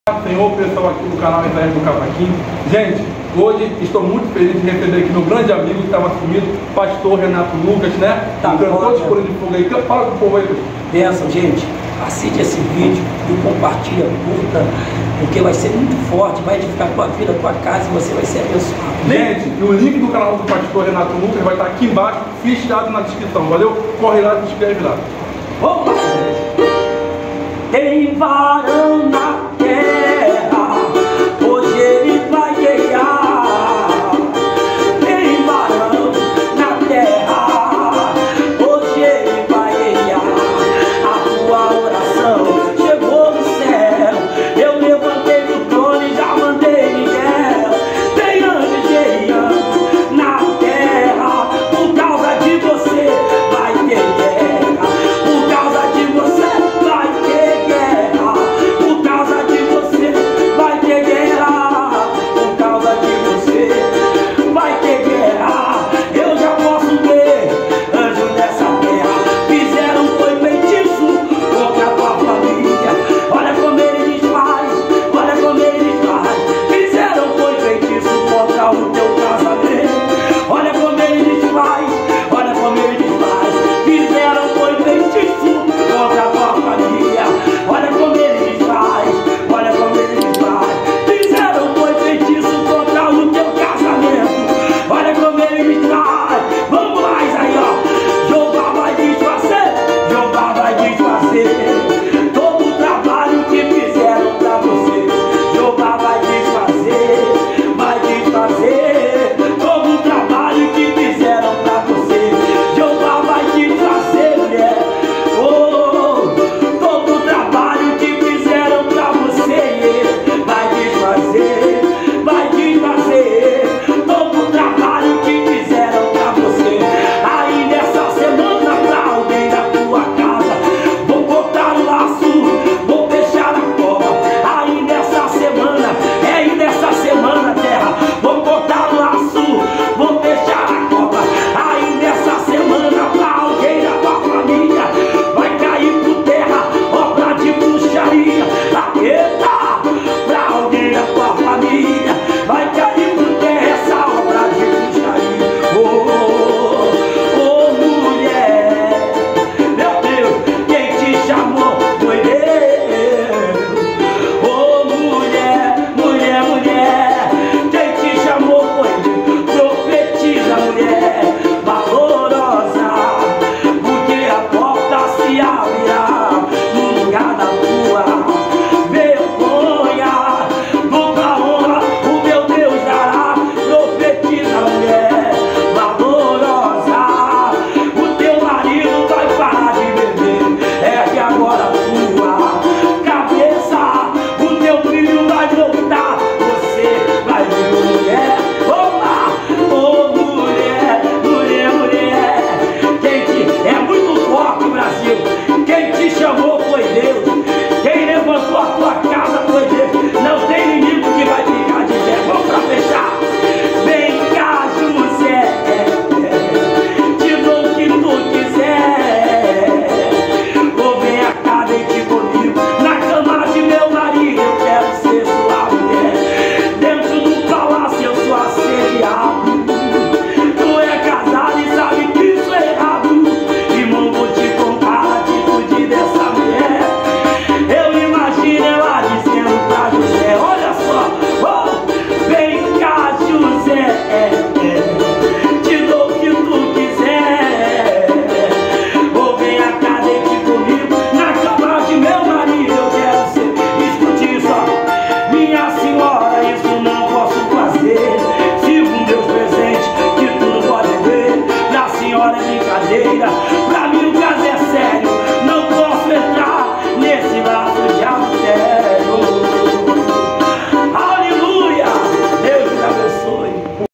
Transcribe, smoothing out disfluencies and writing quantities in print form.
Senhor, pessoal aqui do canal Israel do Cavaquinho. Gente, hoje estou muito feliz de receber aqui meu grande amigo que estava sumido, pastor Renato Lucas, né? Tá bom, todos os de fogo aí. Fala com o povo aí, pessoal. Benção, gente. Assiste esse vídeo e compartilha, curta, porque vai ser muito forte, vai edificar a tua vida, a tua casa e você vai ser abençoado. Gente, o link do canal do pastor Renato Lucas vai estar aqui embaixo, fechado na descrição, valeu? Corre lá e se inscreve lá. Vamos lá, gente. Tem varão na